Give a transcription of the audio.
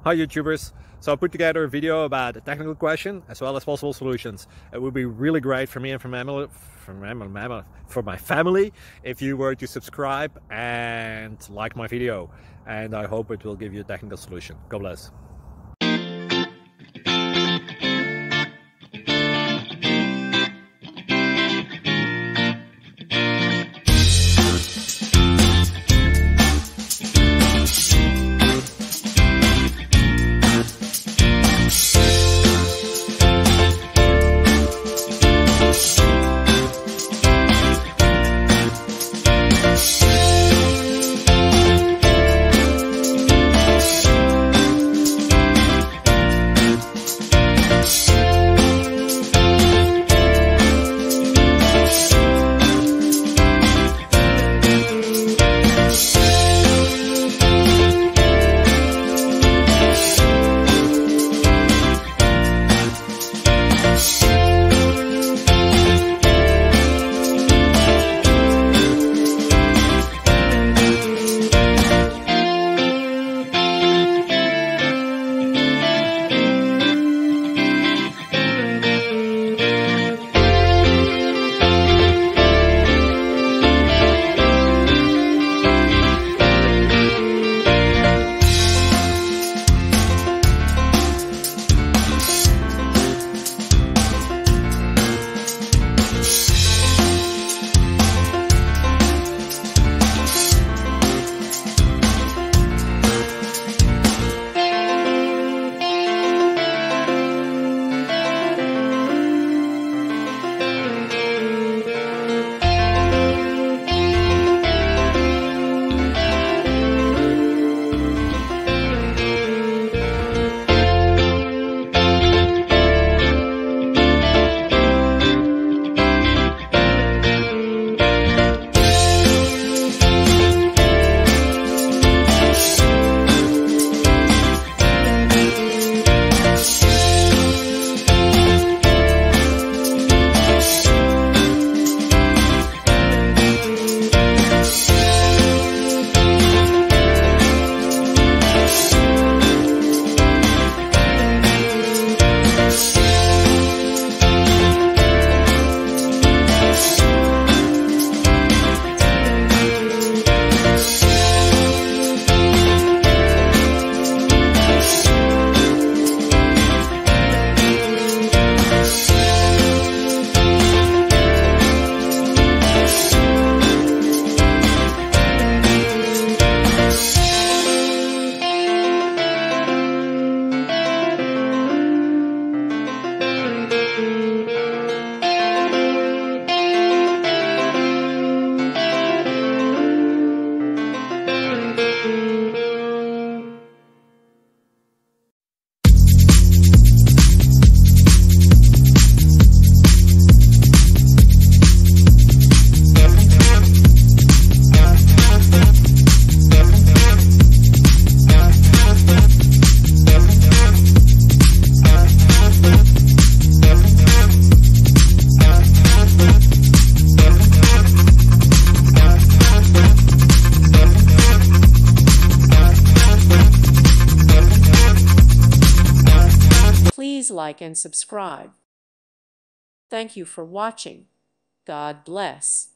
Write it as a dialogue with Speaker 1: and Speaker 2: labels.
Speaker 1: Hi YouTubers! So I put together a video about a technical question as well as possible solutions. It would be really great for me and for my family if you were to subscribe and like my video, and I hope it will give you a technical solution. God bless.
Speaker 2: Please like and subscribe. Thank you for watching. God bless.